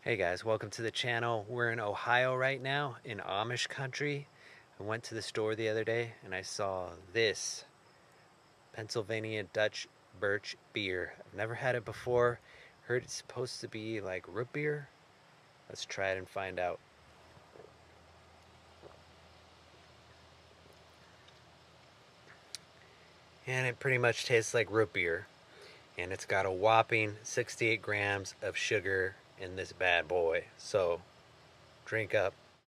Hey guys, welcome to the channel. We're in Ohio right now, in Amish country. I went to the store the other day and I saw this Pennsylvania Dutch Birch beer. I've never had it before. Heard it's supposed to be like root beer. Let's try it and find out. And it pretty much tastes like root beer. And it's got a whopping 68 grams of sugar in this bad boy. So, drink up.